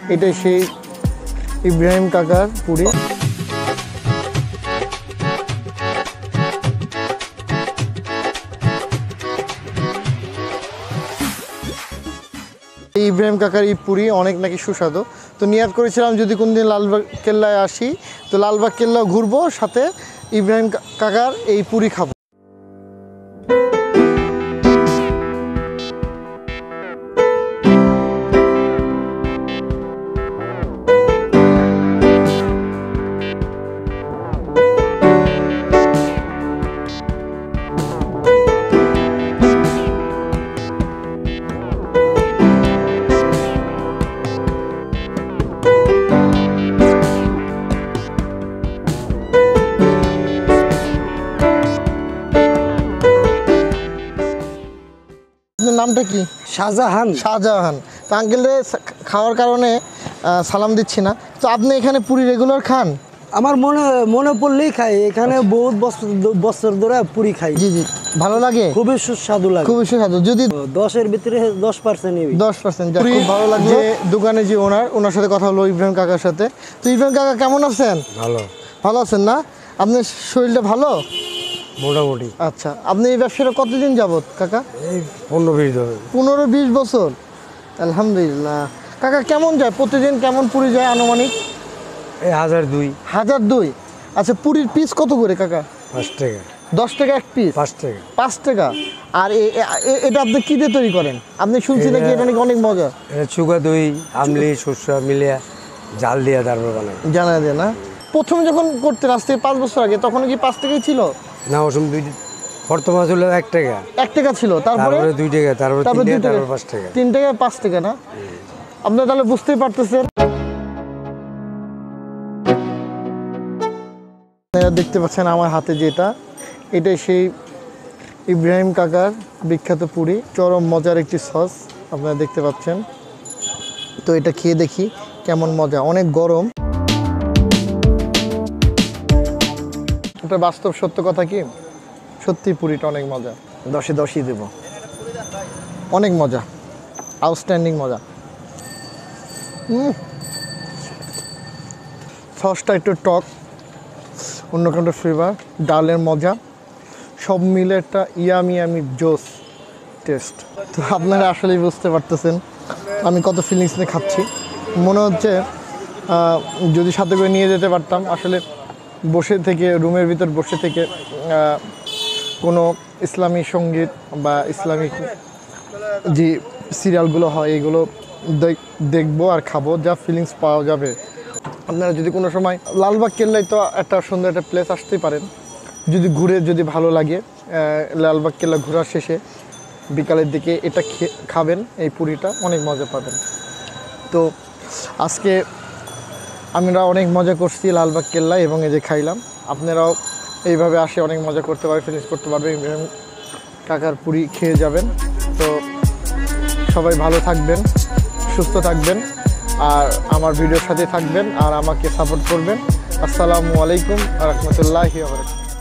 এটাই সেই ইব্রাহিম কাকার পুরি। এই ইব্রাহিম কাকার এই পুরি অনেক নাকি সুস্বাদু। তো নিয়াত করেছিলাম যদি কোনদিন লালবাগ কেল্লায় আসি তো লালবাগ কেল্লাও ঘুরবো, সাথে ইব্রাহিম কাকার এই পুরি খাবো। নামটা কি? শাহজাহান। শাহজাহান। তো আঙ্কেলে খাওয়ার কারণে সালাম দিচ্ছি না। তো আপনি এখানে পুরি রেগুলার খান? আমার মনে পড়লেই খাই, এখানে বহুত বছর ধরে পুরি খাই। জি জি, ভালো লাগে, খুবই সুস্বাদু লাগে, খুবই সুস্বাদু। যদি 10-এর ভিতরে 10%, 10%। খুব ভালো লাগছে। দোকানে যে ওনার সাথে কথা হলো, ইব্রাহিম কাকার সাথে। তো ইব্রাহিম কাকা কেমন আছেন? ভালো। ভালো আছেন না? আপনার শরীরটা ভালো? মোটামুটি। আচ্ছা, আপনি এই ব্যবসাটা কতদিন যাবত কাকা? এই 15-20 বছর। আলহামদুলিল্লাহ। কাকা কেমন যায় প্রতিদিন, কেমন পুরি যায় আনুমানিক? এই 1002। 1002। আচ্ছা, পুরির পিস কত করে কাকা? 5 টাকা। 10 টাকা এক পিস? 5 টাকা। 5 টাকা। আর এটা আপনি কি দিয়ে তৈরি করেন? আপনি শুনছি নাকি এটা নাকি অনেক মজা? এটা চুগা দই, আমলি, শস্য মিলিয়ে জাল দিয়ে তারপর বানাই। জানা যায় না? প্রথমে যখন করতে আজ থেকে 5 বছর আগে তখন কি 5 টাকাই ছিল? না, ওসম বর্তমান ছিল 1 টাকা। 1 টাকা ছিল, তারপরে 2 টাকা, তারপর 3 টাকা, তারপর 5 টাকা। 3 টাকা 5 টাকা না? আপনারা তাহলে বুঝতেই পারতেছেন। আপনারা দেখতে পাচ্ছেন আমার হাতে যেটা, এটাই সেই ইব্রাহিম কাকার বিখ্যাত পুরি। চরম মজার একটি সস আপনারা দেখতে পাচ্ছেন। তো এটা খেয়ে দেখি কেমন মজা। অনেক গরম। এটা বাস্তব সত্য কথা কি, সত্যি পুরিটা অনেক মজা। 10-এ 10ই দেব। অনেক মজা, আউটস্ট্যান্ডিং মজা। সসটা একটু টক, অন্য কোনো ফ্লেভার, ডালের মজা, সব মিলে একটা ইয়ামি জোস টেস্ট। তো আপনারা আসলেই বুঝতে পারতেছেন আমি কত ফিলিংস নিয়ে খাচ্ছি। মনে হচ্ছে যদি সাথে করে নিয়ে যেতে পারতাম, আসলে বসে থেকে রুমের ভিতর বসে থেকে কোনো ইসলামী সঙ্গীত বা ইসলামিক যে সিরিয়ালগুলো হয় এগুলো দেখবো আর খাবো, যা ফিলিংস পাওয়া যাবে। আপনারা যদি কোনো সময় লালবাগ কেল্লায় তো একটা সুন্দর একটা প্লেস আসতেই পারেন, যদি যদি ভালো লাগে। লালবাগ কেল্লা ঘোরার শেষে বিকালের দিকে এটা খাবেন, এই পুরিটা অনেক মজা পাবেন। তো আজকে আমরা অনেক মজা করছি লালবাগ কেল্লা এবং এই যে খাইলাম। আপনারাও এইভাবে আসে অনেক মজা করতে পারবেন, ফিনিশ করতে পারবেন, কাকার পুরি খেয়ে যাবেন। তো সবাই ভালো থাকবেন, সুস্থ থাকবেন, আর আমার ভিডিওর সাথে থাকবেন আর আমাকে সাপোর্ট করবেন। আসসালামু আলাইকুম ওয়া রাহমাতুল্লাহি ওয়া বারাকাতুহু।